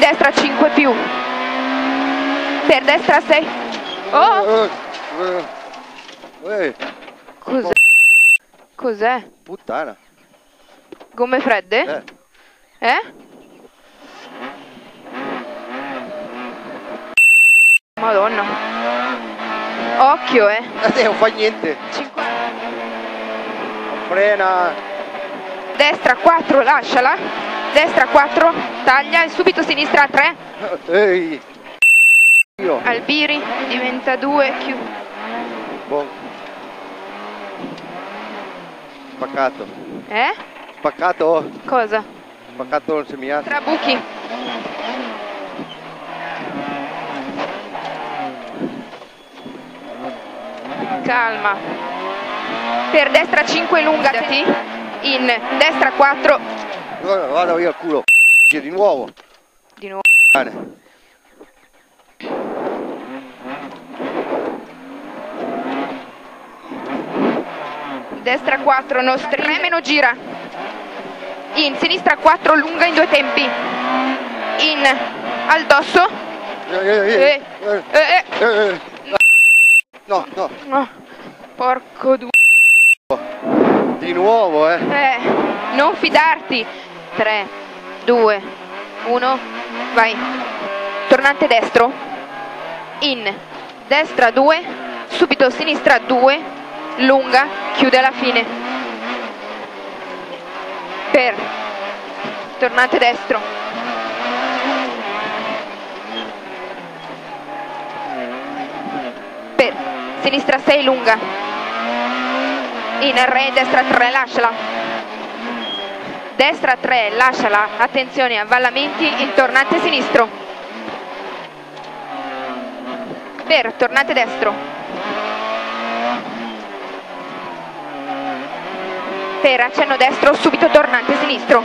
destra 5 più, per destra 6. Oh! Cos'è? Cos'è? Puttana. Gomme fredde? Madonna. Occhio, Non fa niente. 50. Frena. Destra 4, lasciala. Destra 4, taglia e subito sinistra 3. Ehi. Io. Albiri, diventa 2, chiude. Boh. Spaccato. Spaccato? Cosa? Spaccato il semiato. Tra buchi. Calma. Per destra 5 lunga, in destra 4. Vado via il culo. Di nuovo. Di nuovo. Destra 4, nostri, meno gira. In sinistra 4 lunga in 2 tempi. In al dosso. No. Oh, porco due. Di nuovo, Non fidarti. 3, 2, 1, vai. Tornante destro. In destra 2, subito sinistra 2, lunga, chiude alla fine. Per tornante destro. Per sinistra 6 lunga. In re, destra 3, lasciala. Destra 3, lasciala. Attenzione, avvallamenti in tornante sinistro. Per tornante destro. Per accenno destro, subito tornante sinistro.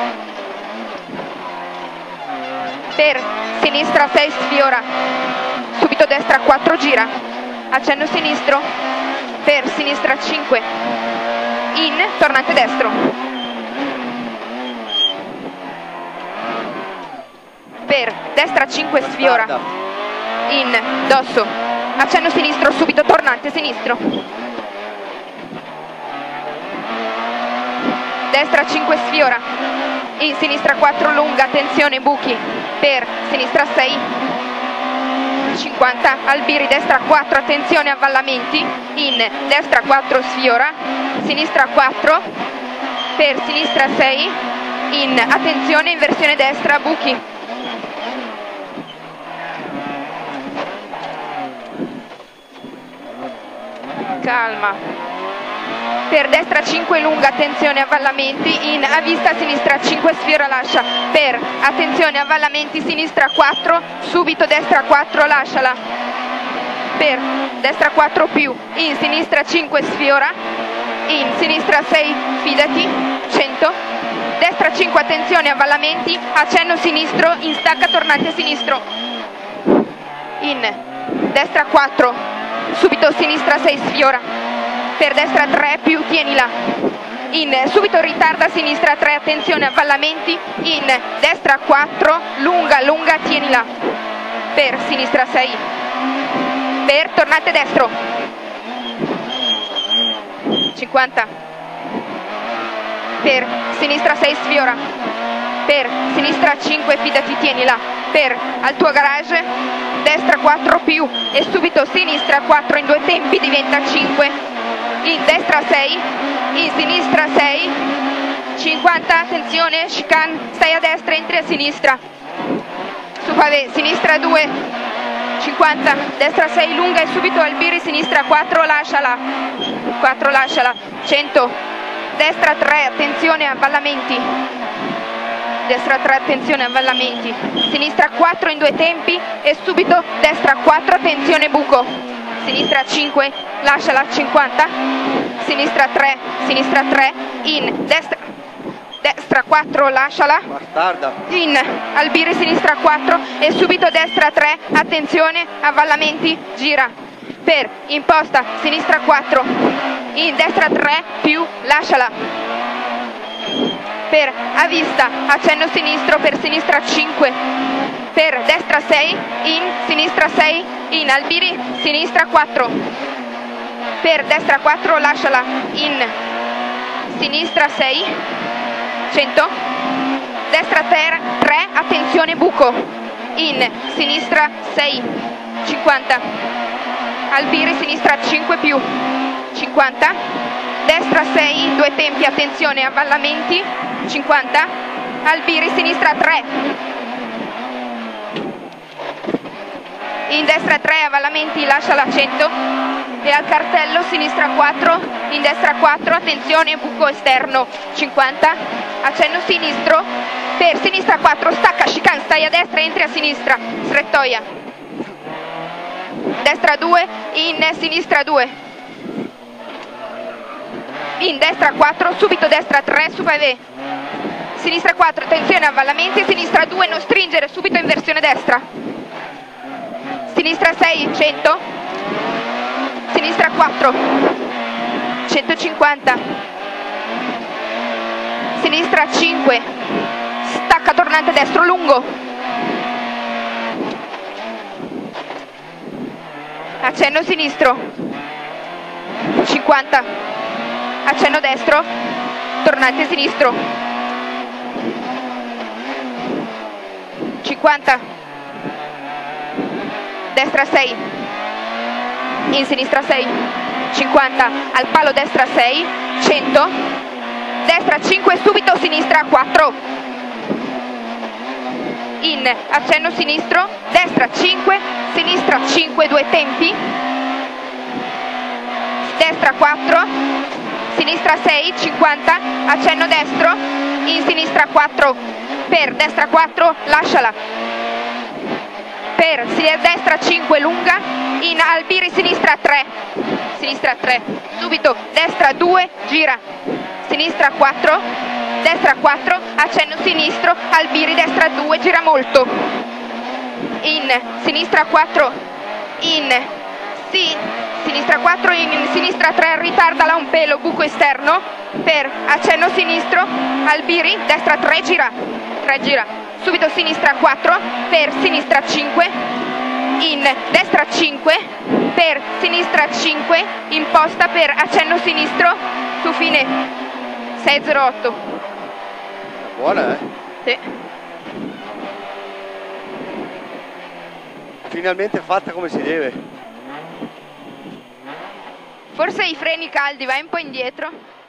Per sinistra 6 sfiora. Subito destra 4 gira. Accenno sinistro. Per sinistra 5. In tornante destro. Per destra 5 sfiora. In dosso. Accenno sinistro, subito tornante sinistro. Destra 5 sfiora. In sinistra 4 lunga, attenzione buchi. Per sinistra 6. 50, albiri, destra 4, attenzione avvallamenti. In destra 4 sfiora. Sinistra 4. Per sinistra 6. In attenzione, inversione destra, buchi. Calma. Per destra 5 lunga, attenzione avvallamenti. In a vista sinistra 5 sfiora, lascia. Per attenzione avvallamenti, sinistra 4, subito destra 4, lasciala. Per destra 4 più. In sinistra 5 sfiora. In sinistra 6, fidati. 100. Destra 5, attenzione avvallamenti. Accenno sinistro, in stacca tornante sinistro. In destra 4, subito sinistra 6 sfiora. Per destra 3 più, tienila. In subito ritarda sinistra 3, attenzione avvallamenti. In destra 4, lunga, lunga, tienila. Per sinistra 6. Per tornante destro. 50. Per sinistra 6 sfiora. Per sinistra 5, fidati, tienila. Per al tuo garage, destra 4 più e subito sinistra 4 in 2 tempi diventa 5. In destra 6, in sinistra 6, 50, attenzione, chicane, stai a destra, entri a sinistra. Su pavé, sinistra 2, 50, destra 6 lunga e subito albiri, sinistra 4, lasciala. 4, lasciala. 100, destra 3, attenzione, avvallamenti. Destra 3, attenzione, avvallamenti. Sinistra 4 in 2 tempi e subito destra 4, attenzione, buco. Sinistra 5, lasciala. 50, sinistra 3, in destra 4, lasciala. Bastarda. In albire sinistra 4 e subito destra 3, attenzione, avvallamenti, gira. Per imposta sinistra 4, in destra 3 più, lasciala. per a vista, accenno sinistro per sinistra 5, per destra 6, in, sinistra 6, in, Albiri, sinistra 4, per destra 4, lasciala, in, sinistra 6, 100, destra 3, attenzione buco, in, sinistra 6, 50, Albiri, sinistra 5 più, 50, destra 6, 2 tempi, attenzione, avvallamenti, 50, Albiri, sinistra 3, in destra 3, avvallamenti, lasciala 100, e al cartello, sinistra 4, in destra 4, attenzione, buco esterno, 50, accenno sinistro, per sinistra 4, stacca, chicane, stai a destra, entri a sinistra, strettoia, destra 2, in, sinistra 2, in destra 4, subito destra 3, su vai, sinistra 4, attenzione, avvallamenti, sinistra 2, non stringere, subito inversione destra, sinistra 6, 100, sinistra 4, 150, sinistra 5, stacca tornante destro lungo, accenno sinistro, 50, accenno destro, tornante sinistro, 50, destra 6, in sinistra 6, 50, al palo destra 6, 100, destra 5, subito sinistra 4, in, accenno sinistro, destra 5, sinistra 5, 2 tempi, destra 4, sinistra 6, 50, accenno destro, in sinistra 4, per destra 4, lasciala, per destra 5 lunga, in Albiri sinistra 3, subito destra 2, gira, sinistra 4, destra 4, accenno sinistro, Albiri destra 2, gira molto, in sinistra 4, in, sì, sinistra 4, in sinistra 3, ritardala un pelo, buco esterno, per accenno sinistro, Albiri destra 3, gira, subito sinistra 4, per sinistra 5, in destra 5, per sinistra 5, imposta per accenno sinistro, su fine 608. Buona, Sì. Finalmente fatta come si deve. Forse i freni caldi, vai un po' indietro.